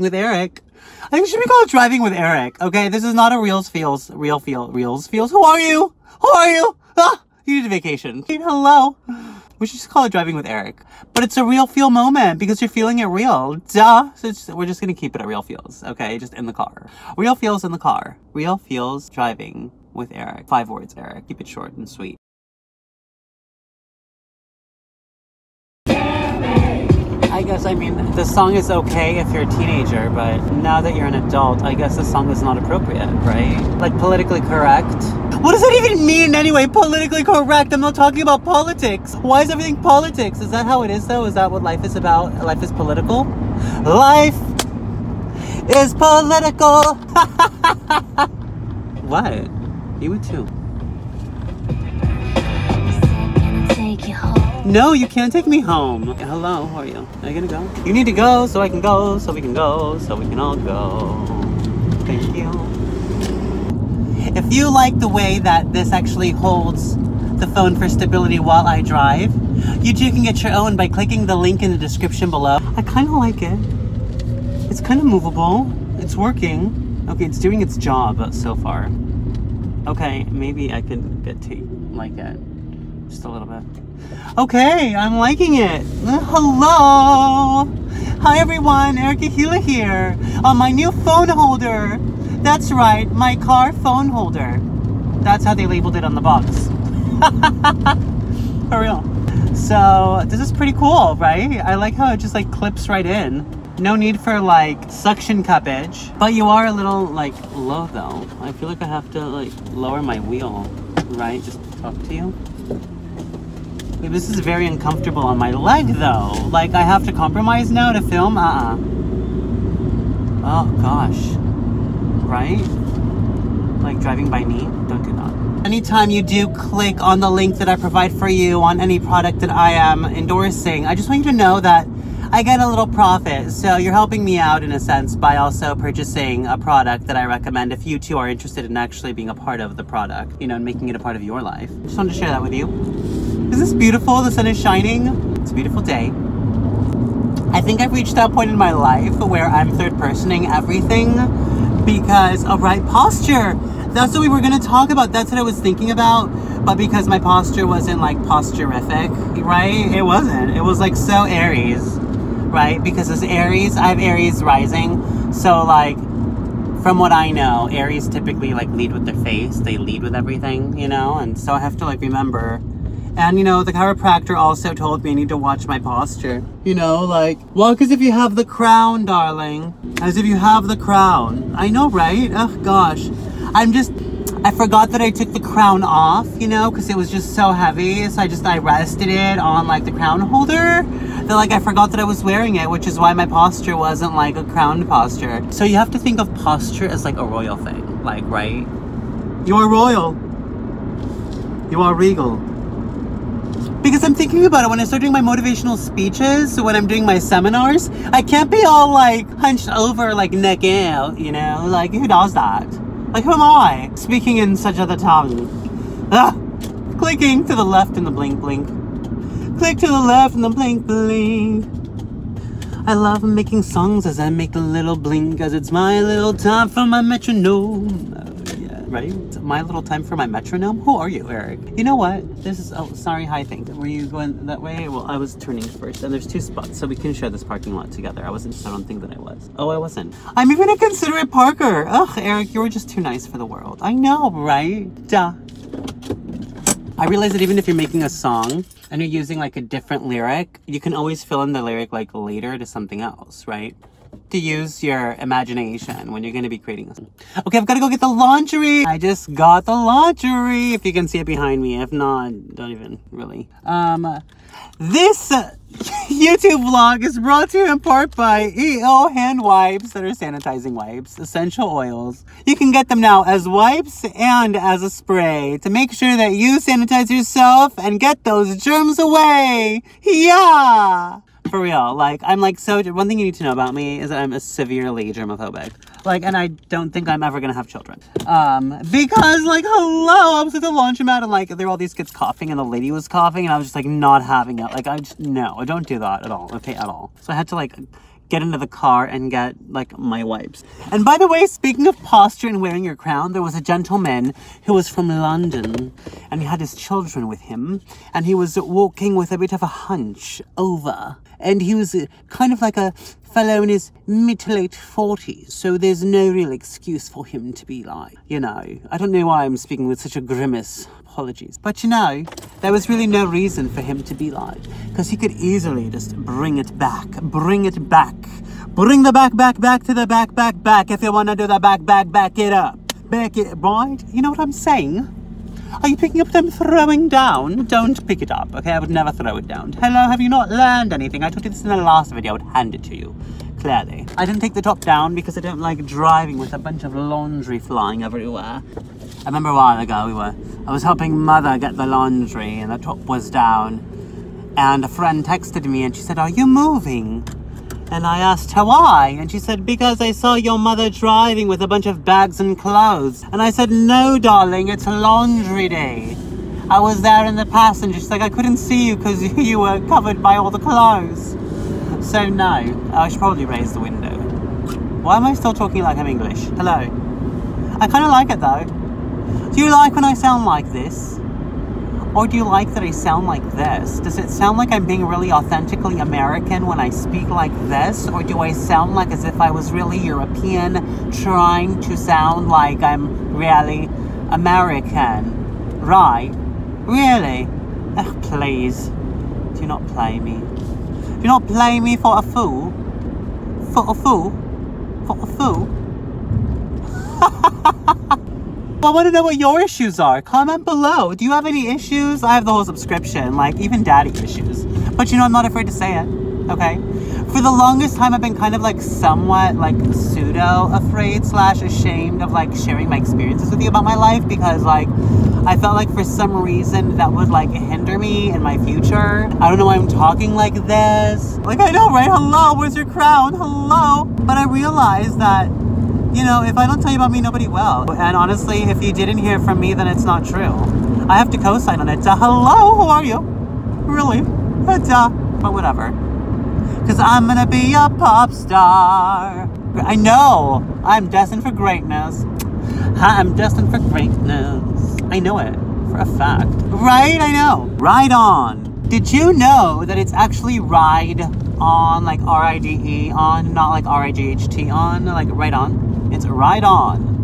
Driving with Eric. I think it should be called Driving with Eric. Okay, this is not a Reels Feels. Who are you? Who are you? Ah, you need a vacation. Hello. We should just call it Driving with Eric. But it's a real feel moment because you're feeling it real. Duh. So we're just going to keep it at Real Feels. Okay, just in the car. Real Feels in the car. Real Feels Driving with Eric. 5 words, Eric. Keep it short and sweet. I guess, I mean, the song is okay if you're a teenager, but now that you're an adult, I guess the song is not appropriate, right? Like, politically correct. What does that even mean anyway? Politically correct? I'm not talking about politics. Why is everything politics? Is that how it is, though? Is that what life is about? Life is political? Life is political! What? You would too. No, you can't take me home. Hello, how are you? Are you gonna go? You need to go so I can go, so we can go, so we can all go. Thank you. If you like the way that this actually holds the phone for stability while I drive, you too can get your own by clicking the link in the description below. I kind of like it. It's kind of movable. It's working. Okay, it's doing its job so far. Okay, maybe I could get to like it just a little bit. Okay, I'm liking it. Hello. Hi everyone, Erica Gila here on my new phone holder. That's right, my car phone holder. That's how they labeled it on the box. For real. So this is pretty cool, right? I like how it just like clips right in. No need for like suction cuppage. But you are a little like low though. I feel like I have to like lower my wheel, right? Just to talk to you. This is very uncomfortable on my leg though. Like I have to compromise now to film? Oh gosh. Right? Like driving by knee? Don't do that. Anytime you do click on the link that I provide for you on any product that I am endorsing, I just want you to know that I get a little profit. So you're helping me out in a sense by also purchasing a product that I recommend if you too are interested in actually being a part of the product, you know, and making it a part of your life. Just wanted to share that with you. Is this beautiful? The sun is shining. It's a beautiful day. I think I've reached that point in my life where I'm third-personing everything because of right posture. That's what we were going to talk about. That's what I was thinking about. But because my posture wasn't like posturific, right? It wasn't. It was like so Aries, right? Because as Aries, I have Aries rising. So like, from what I know, Aries typically like lead with their face. They lead with everything, you know? And so I have to like remember. And, you know, the chiropractor also told me I need to watch my posture. You know, like, walk as if you have the crown, darling. As if you have the crown. I know, right? Oh, gosh. I forgot that I took the crown off, you know, because it was just so heavy. So I rested it on, like, the crown holder. That, like, I forgot that I was wearing it, which is why my posture wasn't, like, a crown posture. So you have to think of posture as, like, a royal thing. Like, right? You are royal. You are regal. Because I'm thinking about it when I start doing my motivational speeches, so when I'm doing my seminars, I can't be all like hunched over like neck out, you know? Like who does that? Like who am I? Speaking in such other tongue. Ah! Clicking to the left in the blink blink. Click to the left in the blink blink. I love making songs as I make a little blink, cause it's my little time for my metronome. Right? My little time for my metronome? Who are you, Eric? You know what? This is... Oh, sorry. Hi, thank you. Were you going that way? Well, I was turning first. And there's 2 spots, so we can share this parking lot together. I don't think that I was. Oh, I wasn't. I'm even a considerate parker. Ugh, Eric, you were just too nice for the world. I know, right? Duh. I realize that even if you're making a song and you're using, like, a different lyric, you can always fill in the lyric, like, later to something else, right? To use your imagination when you're going to be creating a song. Okay, I've got to go get the lingerie. I just got the lingerie. If you can see it behind me. If not, don't even really. This YouTube vlog is brought to you in part by EO hand wipes that are sanitizing wipes, essential oils. You can get them now as wipes and as a spray to make sure that you sanitize yourself and get those germs away. Yeah! For real, like, I'm like so... One thing you need to know about me is that I'm a severely germophobic. Like, and I don't think I'm ever gonna have children. Because, like, hello, I was at the laundromat and, like, there were all these kids coughing and the lady was coughing and I was just, like, not having it. Like, no, I don't do that at all, okay, at all. So I had to, like, get into the car and get like my wipes. And by the way, speaking of posture and wearing your crown, there was a gentleman who was from London and he had his children with him and he was walking with a bit of a hunch over, and he was kind of like a fellow in his mid to late 40s, so there's no real excuse for him to be like, you know, I don't know why I'm speaking with such a grimace. Apologies. But you know, there was really no reason for him to be like, because he could easily just bring it back. Bring it back. Bring the back to the back. If you want to do the back it up. Back it, right? You know what I'm saying? Are you picking up them throwing down? Don't pick it up, okay? I would never throw it down. Hello, have you not learned anything? I told you this in the last video. I would hand it to you. Clearly. I didn't take the top down because I don't like driving with a bunch of laundry flying everywhere. I remember a while ago I was helping mother get the laundry and the top was down, and a friend texted me and she said, "Are you moving?" And I asked her why, and she said, "Because I saw your mother driving with a bunch of bags and clothes." And I said, "No, darling, it's laundry day. I was there in the passenger." She's like, "I couldn't see you because you were covered by all the clothes." So no, I should probably raise the window. Why am I still talking like I'm English? Hello. I kind of like it though. Do you like when I sound like this? Or do you like that I sound like this? Does it sound like I'm being really authentically American when I speak like this? Or do I sound like as if I was really European trying to sound like I'm really American? Right? Really? Oh, please. Do not play me. Do not play me for a fool. For a fool? For a fool? I want to know what your issues are. Comment below. Do you have any issues? I have the whole subscription, like even daddy issues. But you know, I'm not afraid to say it, okay? For the longest time, I've been kind of like somewhat like pseudo afraid / ashamed of like sharing my experiences with you about my life, because like I felt like for some reason that would like hinder me in my future. I don't know why I'm talking like this. Like, I know, right? Hello, where's your crown? Hello. But I realized that, you know, if I don't tell you about me, nobody will. And honestly, if you didn't hear from me, then it's not true. I have to co-sign on it. Hello, who are you? Really? But whatever. Because I'm gonna be a pop star. I know. I'm destined for greatness. I'm destined for greatness. I know it for a fact. Right? I know. Ride on. Did you know that it's actually ride on, like R-I-D-E on, not like R-I-G-H-T on, like right on? It's ride on.